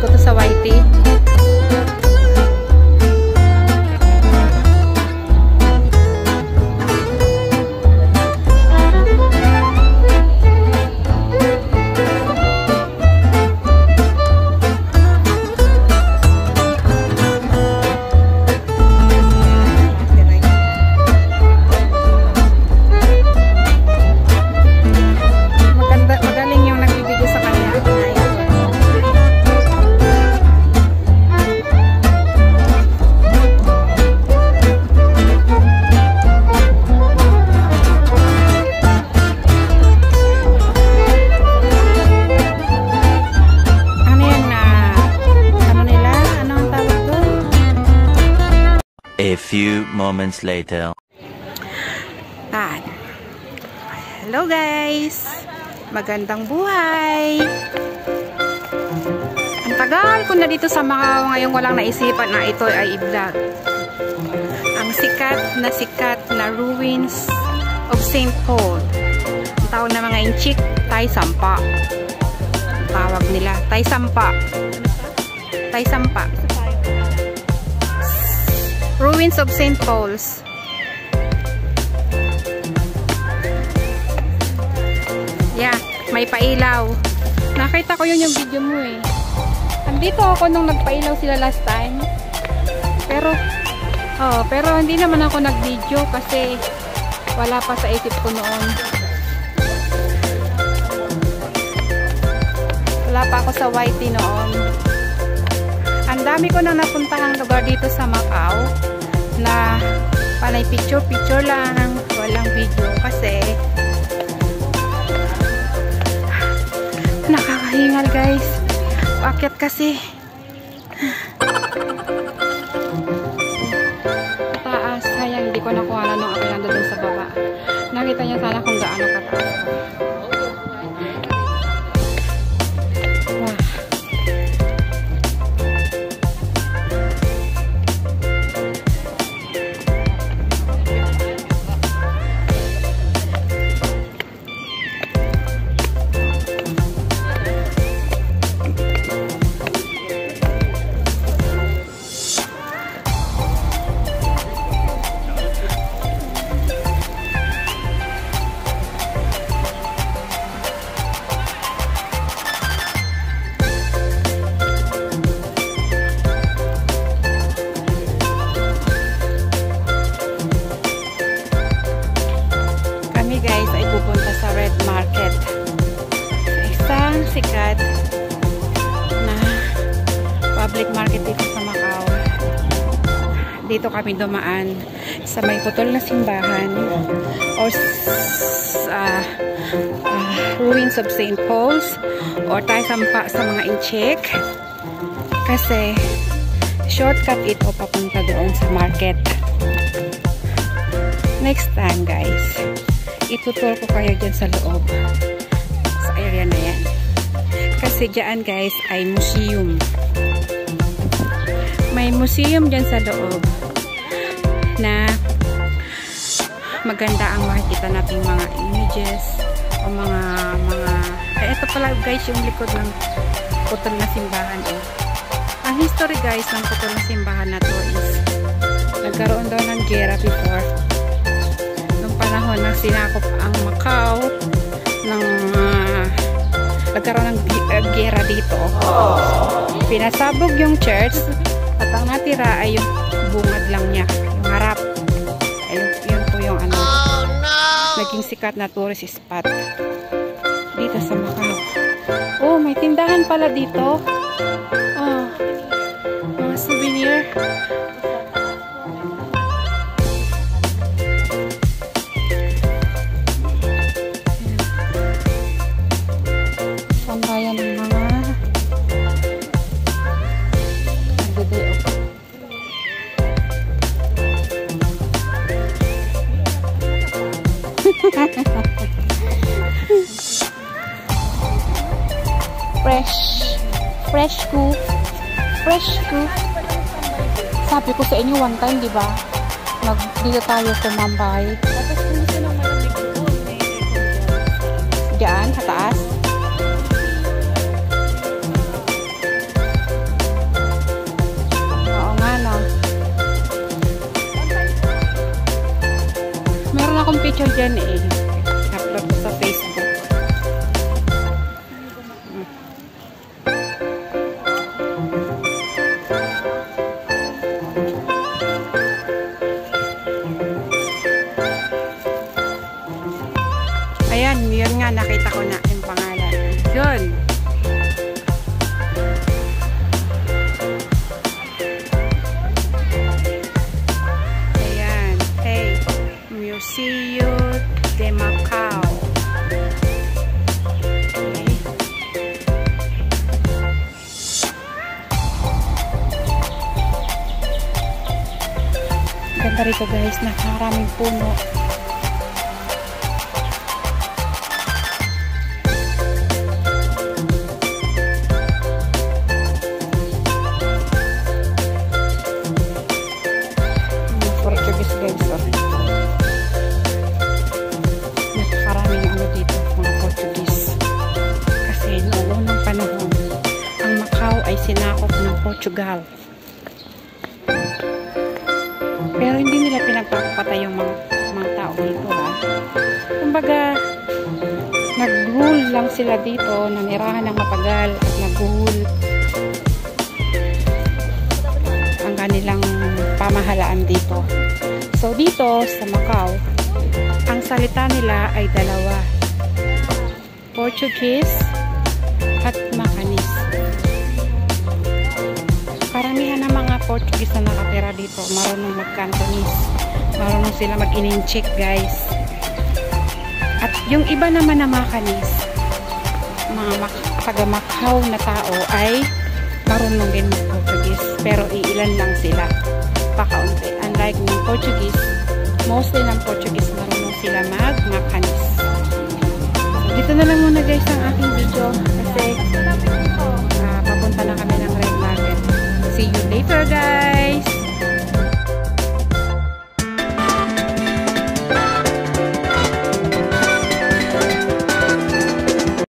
ko to sa YT. A few moments later. Hello guys! Magandang buhay! Ang tagal ko na dito sa Macau, ngayon walang naisipan na ito ay i-vlog. Ang sikat na ruins of St. Paul. Ang tawag na mga inchik, Thai Sampa. Ang tawag nila, Thai Sampa. Thai Sampa. Ruins of St. Paul's. Yeah, may pailaw. Nakita ko yun yung video mo eh. Andito ako nung nagpailaw sila last time. Pero hindi naman ako nag-video kasi wala pa sa isip ko noon. Wala pa ako sa YT noon. Ang dami ko nang napuntahang lugar dito sa Macau na panay picture lang, walang video kasi nakakahingal guys. Paakyat kasi taas, sayang hindi ko nakuha na nung ako nandun sa baba. Nakita niyo sana kung gaano kataas. Guys, ay pupunta sa Red Market, isang sikat na public market dito sa Macau. Dito kami dumaan sa may putol na simbahan or ruins of St. Paul's or Thai Sampa sa mga inchik kasi shortcut ito papunta doon sa market. Next time guys, itutur ko kayo dyan sa loob sa area na yan kasi dyan guys ay museum, may museum dyan sa loob na maganda ang makikita nating mga images o mga ito pala guys yung likod ng putol na simbahan ang history guys ng putol na simbahan na to is nagkaroon daw ng gera before panahon na sinakop ang Macau nagkaroon ng gera dito. Pinasabog yung church at ang natira ay yung bungad lang niya, yung harap. Yun po yung naging sikat na tourist spot dito sa Macau. Oh, may tindahan pala dito. Mga souvenir. Sambayan ng mga fresh scoop. Sabi ko sa inyo one time, di ba? Dito tayo tumambay. Diyan, sa taas. akong picture dyan eh. Upload ko sa Facebook. Ayan, yun nga, nakita ko na yung pangalan. Yun. Ayan. Hey, Museo de Macau. Okay. Ganda rito guys, nakaraming puno. Portuguese guys, oh. Napakaraming ano dito, mga Portuguese. Kasi noong unang panahon, ang Macau ay sinakop ng Portugal. Pero hindi nila pinagpapatay yung mga tao dito, ha. Kumbaga, nag-rule lang sila dito, nanirahan ng matagal at nag-rule ang kanilang pamahalaan dito. So dito sa Macau, ang salita nila ay dalawa, Portuguese at Macanese. Karamihan ng mga Portuguese na nakatira dito marunong mag-Cantonese, marunong sila mag-Ininchik guys. At yung iba naman na Macanese, mga taga Macau na tao ay marunong din mag-Portuguese, pero iilan lang sila, pakaunti. Unlike ng Portuguese, mostly ng Portuguese marunong sila mag-Macanese. So, dito na lang muna guys ang aking video kasi papunta na kami ng Red Market. See you later guys!